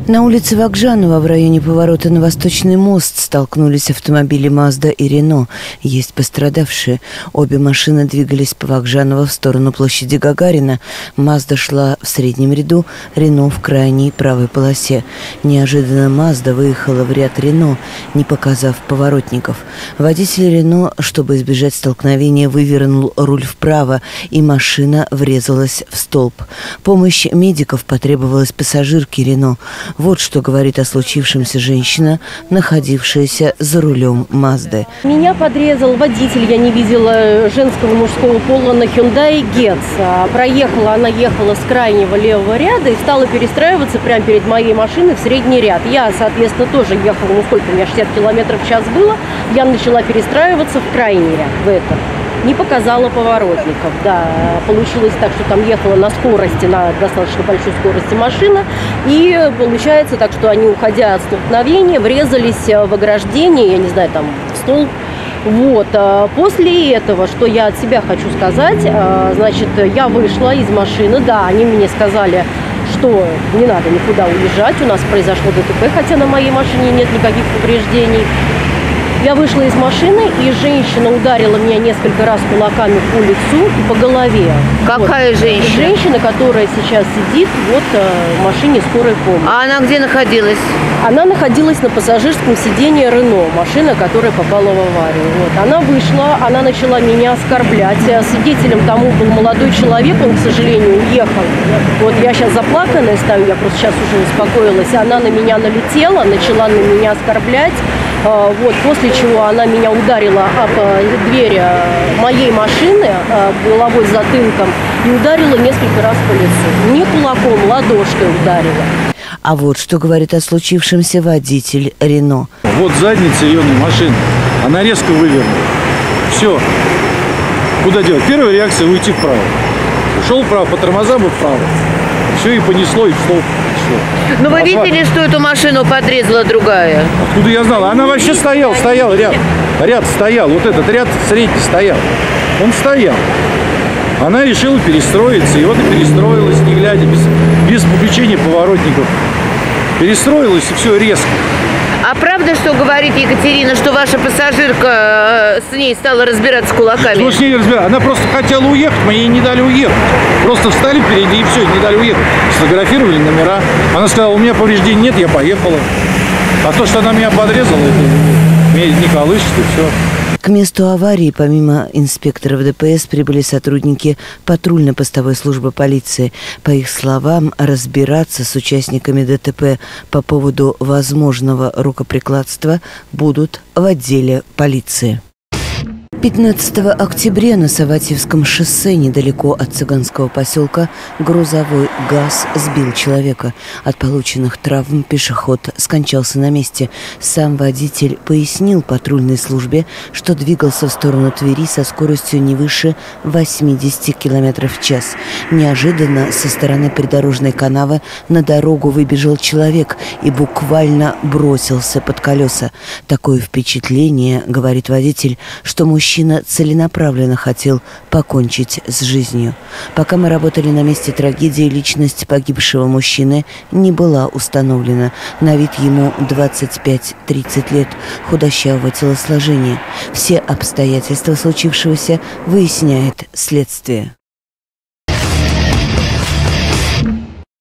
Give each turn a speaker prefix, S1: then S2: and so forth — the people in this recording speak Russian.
S1: На улице Вокжанова в районе поворота на Восточный мост столкнулись автомобили «Мазда» и «Рено». Есть пострадавшие. Обе машины двигались по Вокжанова в сторону площади Гагарина. «Мазда» шла в среднем ряду, «Рено» в крайней правой полосе. Неожиданно «Мазда» выехала в ряд «Рено», не показав поворотников. Водитель «Рено», чтобы избежать столкновения, вывернул руль вправо, и машина врезалась в столб. Помощь медиков потребовалась пассажирке «Рено». Вот что говорит о случившемся женщина, находившаяся за рулем «Мазды».
S2: Меня подрезал водитель, я не видела женского и мужского пола, на Hyundai Getz. Она ехала с крайнего левого ряда и стала перестраиваться прямо перед моей машиной в средний ряд. Я, соответственно, тоже ехала, сколько у меня, 60 км в час было, я начала перестраиваться в крайний ряд, в этот. Не показала поворотников, да. Получилось так, что там ехала на скорости, на достаточно большой скорости машина. И получается так, что они, уходя от столкновения, врезались в ограждение, я не знаю, там, в столб. Вот. После этого, что я от себя хочу сказать, значит, я вышла из машины, да, они мне сказали, что не надо никуда уезжать, у нас произошло ДТП, хотя на моей машине нет никаких повреждений. Я вышла из машины, и женщина ударила меня несколько раз кулаками по лицу и по голове.
S3: Какая
S2: вот.
S3: женщина?
S2: Женщина, которая сейчас сидит вот в машине скорой помощи.
S3: А она где находилась?
S2: Она находилась на пассажирском сиденье «Рено», машина, которая попала в аварию. Вот. Она вышла, она начала меня оскорблять. Свидетелем тому был молодой человек, он, к сожалению, уехал. Вот я сейчас заплаканная стою, я просто сейчас уже успокоилась. Она на меня налетела, начала на меня оскорблять. Вот, после чего она меня ударила об дверь моей машины головой с затылком и ударила несколько раз по лицу. Не кулаком, ладошкой ударила.
S1: А вот что говорит о случившемся водитель «Рено».
S4: Вот задница ее на машине. Она резко вывернула. Все. Куда делать? Первая реакция – уйти вправо. Ушел вправо, по тормозам и вправо. Все, и понесло, и в столб.
S3: Но вы видели, что эту машину подрезала другая?
S4: Откуда я знала? Она вообще стояла ряд. Ряд стоял, вот этот ряд средний стоял. Он стоял. Она решила перестроиться, и вот и перестроилась, не глядя, без включения поворотников. Перестроилась, и все резко.
S3: А правда, что говорит Екатерина, что ваша пассажирка с ней стала разбираться кулаками?
S4: Что с ней разбираться? Она просто хотела уехать, мы ей не дали уехать. Просто встали впереди и все, не дали уехать. Сфотографировали номера. Она сказала, у меня повреждений нет, я поехала. А то, что она меня подрезала, это меня не колышет, и все.
S1: К месту аварии, помимо инспекторов ДПС, прибыли сотрудники патрульно-постовой службы полиции. По их словам, разбираться с участниками ДТП по поводу возможного рукоприкладства будут в отделе полиции. 15 октября на Саватьевском шоссе, недалеко от цыганского поселка, грузовой ГАЗ сбил человека. От полученных травм пешеход скончался на месте. Сам водитель пояснил патрульной службе, что двигался в сторону Твери со скоростью не выше 80 км в час. Неожиданно со стороны придорожной канавы на дорогу выбежал человек и буквально бросился под колеса. Такое впечатление, говорит водитель, что мужчина целенаправленно хотел покончить с жизнью. Пока мы работали на месте трагедии, личность погибшего мужчины не была установлена. На вид ему 25-30 лет, худощавого телосложения. Все обстоятельства случившегося выясняет следствие.